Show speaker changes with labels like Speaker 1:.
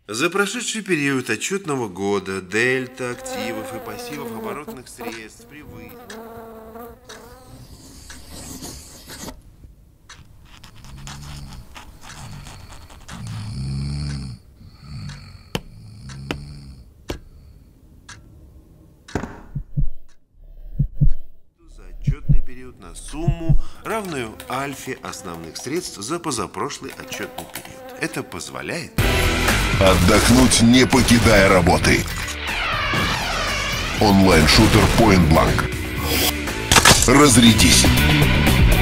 Speaker 1: За прошедший период отчетного года дельта активов и пассивов оборотных средств превысила. За отчетный период на сумму, равную альфе основных средств за позапрошлый отчетный период. Это позволяет
Speaker 2: отдохнуть, не покидая работы. Онлайн-шутер Point Blank. Разрядись.